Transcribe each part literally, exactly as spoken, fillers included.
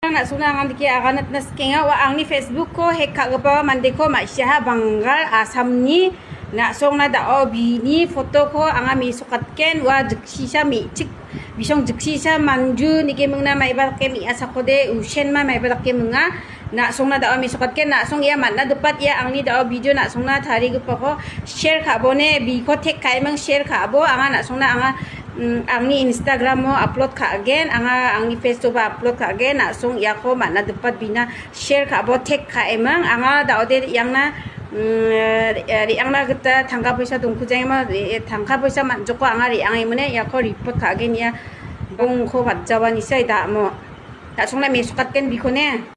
Nak sunang ang diki aganat nas kenga wa angni Facebook ko hekka gapa mande ko maisyaha banggal asam ni nak song na da bini foto ko anga mi sukatken wa jiksisa mi cik bisong jiksisa manju niki mengna mai ba ke mi asakode ushen ma mai ba ke menga nak song na da mi sukatken nak song ya manna depat ya angni da video nak song na thari gapa ko share khabone bi ko tek kai mang share khabo anga nak song na anga angni Instagram mo upload ka again anga angni Facebook upload ka again nak song ya ko mana dapat bina share ka bo tek ka emang anga da ode yang na yang na kita tangka paisa dongku jeng ma tangka paisa manjok ko anga ri ang emune ya ko report ka again ya bong ko badjawan isai da mo tak song na me sukat ken bikone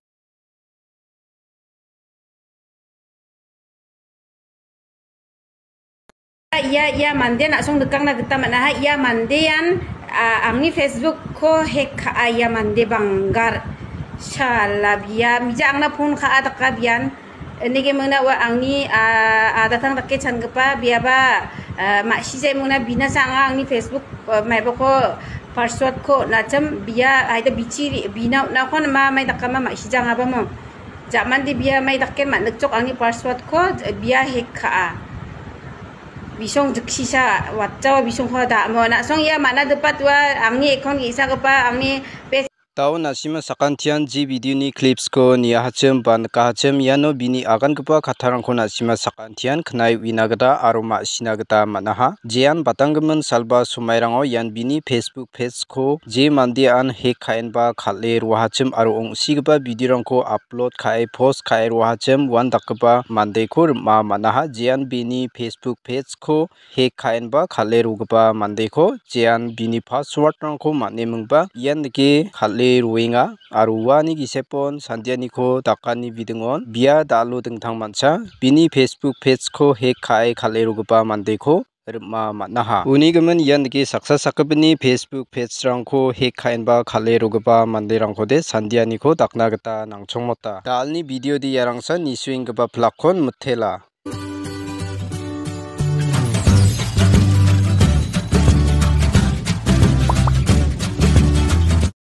ya ya mande nak song dekang na kita mana ya mandean angni Facebook ko hek ka ya mande banggar shala biya mija angna phone ka adaka biyan nege mengna wa angni adatang takke changpa biya ba maksi jai mengna bina sanga angni Facebook mai ba ko password ko nacham biya aida bici bina na kon ma mai dakama maksi janga ba mo jaman di biya mai dakke man nakchok angni password ko biya hek ka bisong jiksisa watjawa bisong khoda mo na song ya mana dapat wa angni account isa pa angni tau nasima sakantian ji video ni clips ko nia hachem ban ka hachem yano bini agan kepa khatharang ko nasima sakantian khnai winagada aroma sinagata manaha jian batanggemen salba sumairango yan bini Facebook page ko je mandian he khain ba khalle ro hachem aro ong sigba video rang ko upload khai post khai ro hachem wan dakba mande ko ma manaha jian bini Facebook page ko he khain ba khalle ro gba mande ko jian bini password rang ko mane mungba yan ge khalle ruinga aruwani gisepon sandiani ko dakani bidingon bia dalu dingtang mancha bini Facebook page ko hack khai khale rugba mande ko rma manaha unigemen yandiki saksa sakabni Facebook page rangko hack khain ba khale rugba mande rangko de sandiani ko dakna gita nangchongmota dalni video di yarangsa nisuing gba plakon mutela